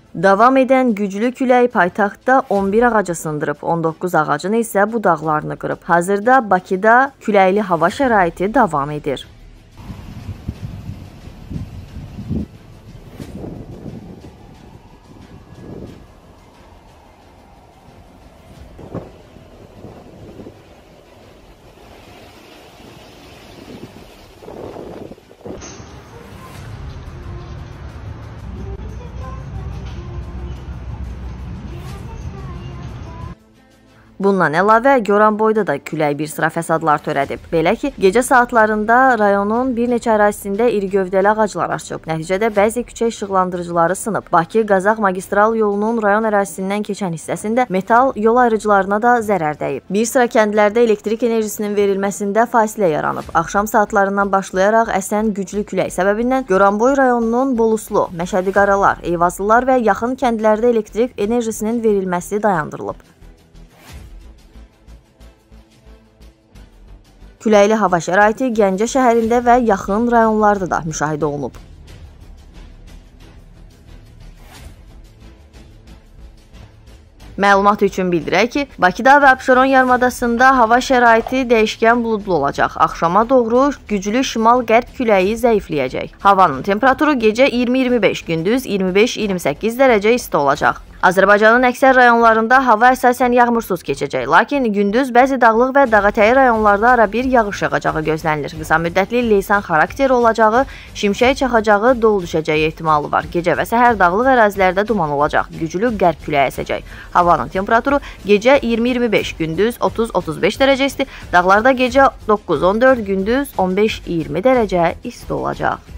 Davam edən güclü külək paytaxtda 11 ağacı sındırıb, 19 ağacın isə budaqlarını qırıb. Hazırda Bakıda küləkli hava şəraiti davam edir. Bundan əlavə, Goranboyda da külək bir sıra fəsadlar törədib. Belə ki, gecə saatlarında rayonun bir neçə ərazisində iri gövdəli ağaclar aşıb. Nəticədə bəzi küçə işıqlandırıcıları sınıb. Bakı-Qazax magistral yolunun rayon ərazisindən keçən hissəsində metal yol ayrıcılarına da zərər dəyib. Bir sıra kəndlərdə elektrik enerjisinin verilməsində fasilə yaranıb. Axşam saatlarından başlayaraq əsən güclü külək səbəbindən Goranboy rayonunun Boluslu, Məşədi Qaralar, Eyvazlılar və yaxın kəndlərdə elektrik enerjisinin verilməsi dayandırılıb. Küləkli hava şəraiti Gəncə şəhərində və yaxın rayonlarda da müşahidə olunub. Məlumat üçün bildirək ki, Bakıda və Abşeron yarımadasında hava şəraiti dəyişkən buludlu olacaq. Axşama doğru güclü şimal-qərb küləyi zəifləyəcək. Havanın temperaturu gecə 20-25, gündüz 25-28 dərəcə isti olacaq. Azərbaycanın əksər rayonlarında hava əsasən yağmursuz keçəcək, lakin gündüz bəzi dağlıq və dağətəyi rayonlarda arabir yağış yağacağı gözlənilir. Qısa müddətli leysan xarakteri olacağı, şimşək çaxacağı, dolu düşəcəyi ehtimalı var. Gecə və səhər dağlıq ərazilərdə duman olacaq, güclü qərb küləyi əsəcək. Havanın temperaturu gecə 20-25, gündüz 30-35 dərəcə isti, dağlarda gecə 9-14, gündüz 15-20 dərəcə isti olacaq.